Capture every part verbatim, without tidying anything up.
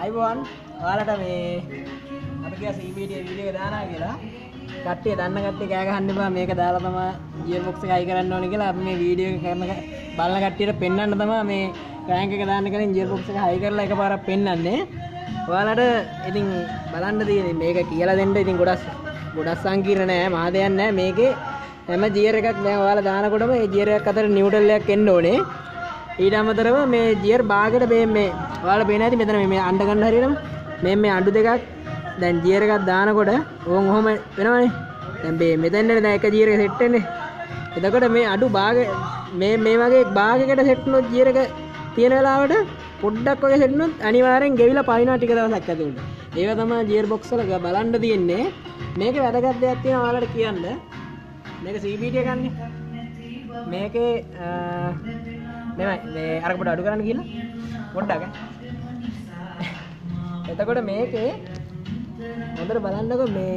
අයිබෝන් ඔයාලට මේ අපි කිය C B T වීඩියෝ එක දානවා කියලා කට්ටිය දන්න කට්ටිය කෑ ගහන්න එපා මේක දාලා තමයි ගියර් බොක්ස් එක හයි කරන්න ඕනේ කියලා අපි මේ වීඩියෝ එක කරන බලන කට්ටියට පෙන්වන්න තමයි මේ ක්‍රෑන්ක් එක දාන්න කලින් ගියර් බොක්ස් එක හයි කරලා එකපාරක් පෙන්වන්නේ ඔයාලට ඉතින් බලන්න තියෙන්නේ මේක කියලා දෙන්න ඉතින් ගොඩක් ගොඩක් සංකීර්ණ නෑ මහා දෙයක් නෑ මේකේ හැම ගියර් එකක් දැන් ඔයාලා දානකොටම මේ ගියර් එකක් අතර නියුට්‍රල් එකක් එන්න ඕනේ ඊට අමතරව මේ ගියර් භාගයට මේ මේ ඔයාලා පේන ඇති මෙතන මේ අඬ ගන්න හරියටම මේ මේ අඬු දෙකක් දැන් ගියර් එකක් දානකොට ඕන් ඔහොම වෙනවනේ දැන් මේ මෙතනනේ දැන් එක ගියර් එක සෙට් වෙන්නේ එතකොට මේ අඩු භාග මේ මේ වගේ භාගයකට සෙට් වුණොත් ගියර් එක තියෙන වෙලාවට පොඩ්ඩක් වගේ සෙට් වුණොත් අනිවාර්යෙන් ගෙවිලා පයින්නවා ටික දවසක් ඇතුළත ඒක තමයි ගියර් බොක්ස් වල බලන්න තියෙන්නේ මේකේ වැදගත් දෙයක් තියෙනවා ඔයාලට කියන්න මේක C B T එකන්නේ මේකේ මෙමය මේ අරක පොඩ අඩු කරන්න කියලා පොඩ්ඩක් එතකොට මේකේ හොඳට බලන්නකො මේ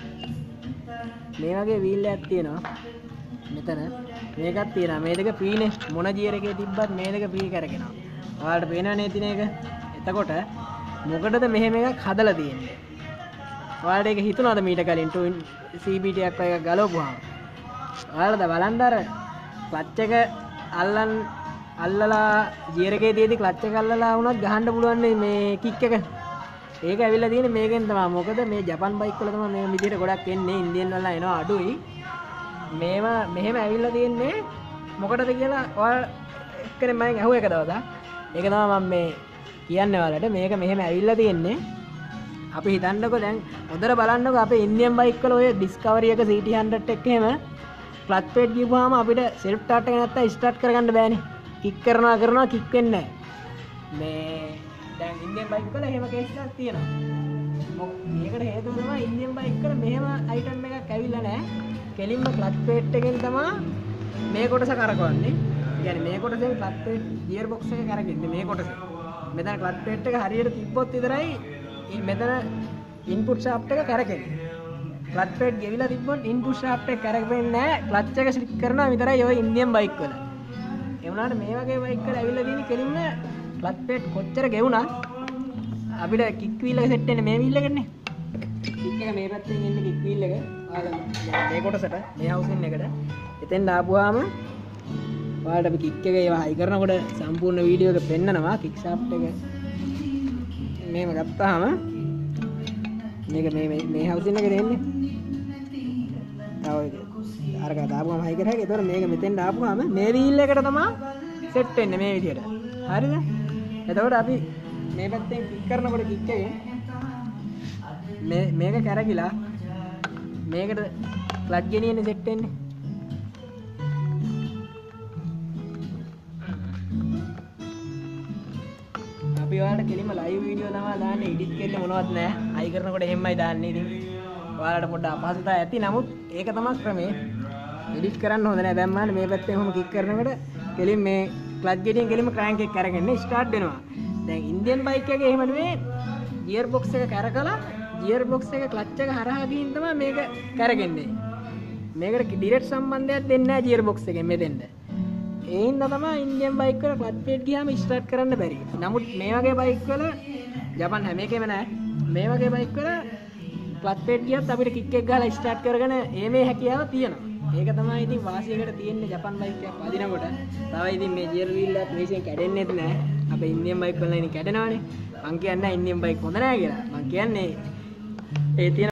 මේ වගේ වීල් එකක් තියෙනවා මෙතන මේකක් තියෙනවා මේ දෙක ෆ්‍රීනේ මොන ගියර් එකේ තිබ්බත් මේ දෙක ෆ්‍රී කරගෙනවා ඔයාලට පේනවනේ තින එක එතකොට මොකටද මෙහෙම එකක් හදලා තියෙන්නේ ඔයාලට ඒක හිතුණාද මීට කලින් C B T එකක් වගේ ගලවපුවාම ඔයාලද බලන්න අර ක්ලච් එක අල්ලන් අල්ලලා ගියර් එකේ තියදී ක්ලච් එක අල්ලලා වුණත් ගහන්න පුළුවන් මේ කික් එක ඒක ඇවිල්ලා තියෙන්නේ මේකෙන් තමයි මොකද මේ ජපන් බයික් වල තමයි මේ විදිහට ගොඩක් එන්නේ ඉන්දියන් වල එනවා අඩුයි මේවා මෙහෙම ඇවිල්ලා තියෙන්නේ මොකටද කියලා ඔයාලා එක්කනේ මම අහුව එක දවසක් ඒක තමයි මම මේ කියන්නේ ඔයාලට මේක මෙහෙම ඇවිල්ලා තියෙන්නේ අපි හිතන්නකෝ දැන් හොඳට බලන්නකෝ අපේ ඉන්දියන් බයික් වල ඔය ඩිස්කවරි එක C T one hundred එක එහෙම ක්ලච් ප්ලේට් ගිහුවාම අපිට සෙල්ෆ් ස්ටාර්ට් එක නැත්තම් ස්ටාර්ට් කරගන්න බෑනේ කික් කරනවා කරනවා කික් වෙන්නේ නැහැ මේ දැන් ඉන්දියන් බයික් වල එහෙම කේස් එකක් තියෙනවා මේකට හේතුව තමයි ඉන්දියන් බයික් වල මෙහෙම අයිටම් එකක් ඇවිල්ලා නැහැ කෙලින්ම ක්ලච් ප්ලේට් එකෙන් තමයි මේ කොටස කරකවන්නේ يعني මේ කොටසෙන් ක්ලච් ප්ලේට් ගියර් බොක්ස් එක කරගෙන්නේ මේ කොටස මෙතන ක්ලච් ප්ලේට් එක හරියට තිබ්බොත් විතරයි මෙතන ඉන්පුට් ෂාෆ්ට් එක කරකෙන්නේ ක්ලච් ප්ලේට් ගෙවිලා තිබ්බොත් ඉන්පුට් ෂාෆ්ට් එක කරකෙන්නේ නැහැ ක්ලච් එක ස්ලික් කරනවා විතරයි ඔය ඉන්දියන් බයික් වල ඒ වුණාට මේ වගේ බයික් වල ඇවිල්ලා තියෙන කෙලින්ම ක්ලච් ප්ලේට් කොච්චර ගෙවුණත් අපිට කික් වීල් එක සෙට් වෙන්නේ මේ වීල් එකනේ කික් එක මේ පැත්තෙන් එන්නේ කික් වීල් එක ඔයාලා මේ කොටසට මේ හවුසින් එකට එතෙන් දාපුවාම ඔයාලට අපි කික් එක ඒවා හයි කරනකොට සම්පූර්ණ වීඩියෝ එක පෙන්නනවා කික් ෂාෆ්ට් එක මේව ගත්තාම මේක මේ මේ හවුසින් එකේ දෙන්නේ තව අරක දාපුවාම හයි කරා ඒතකොට මේක මෙතෙන් දාපුවාම මේ වීල් එකට තමයි සෙට් වෙන්නේ මේ විදියට හරිද එතකොට අපි මේ පැත්තෙන් කික් කරනකොට කික් එකෙන් මේ මේක කරගිලා මේකට ක්ලච් ගෙනියන්නේ සෙට් වෙන්නේ අපි ඔයාලට කෙලින්ම ලයිව් වීඩියෝ තමයි දාන්නේ එඩිට් කරන්න මොනවත් නැහැ අයි කරනකොට එහෙමයි දාන්නේ ඉතින් ඔයාලට පොඩ්ඩක් අපහසුතාවය ඇති නමුත් ඒක තමයි ක්‍රමේ එඩිට් කරන්න හොඳ නැහැ දැන් මම මේ පැත්තෙන් ඔහොම කික් කරනකොට කෙලින් මේ ක්ලච් ගෙනියන් කෙලින්ම ක්‍රෑන්ක් එක කරගන්නේ ස්ටාර්ට් වෙනවා දැන් ඉන්දියන් බයික් එකේ එහෙම නෙමෙයි ගියර් බොක්ස් එක කරකලා ගියර් බොක්ස් එක ක්ලච් එක හරහා ගිහින් තමයි මේක කරගෙන්නේ මේකට ඩිරෙක්ට් සම්බන්ධයක් දෙන්නේ නැහැ ගියර් බොක්ස් එකෙන් මෙතෙන්ද ඒ හින්දා තමයි ඉන්දියන් බයික් වල ක්ලච් ප්ලේට් ගියාම ස්ටාර්ට් කරන්න බැරි නමුත් මේ වගේ බයික් වල ජපන් හැම එකෙම නැහැ මේ වගේ බයික් වල ක්ලච් ප්ලේට් ගියත් අපිට කික් එක ගහලා ස්ටාර්ට් කරගෙන ඒ මේ හැකියාව තියෙනවා ඒක තමයි ඉතින් වාසියකට තියෙන්නේ ජපන් බයික් එකක් වදිනකොට තව ඉතින් මේ ගියර් වීල් එකත් මේසෙන් කැඩෙන්නේත් නැහැ අපේ ඉන්දියන් බයික් වල ඉතින් කැඩෙනවානේ මං කියන්නේ ඉන්දියන් බයික් හොඳ නැහැ කියලා මං කියන්නේ ඒ තියෙන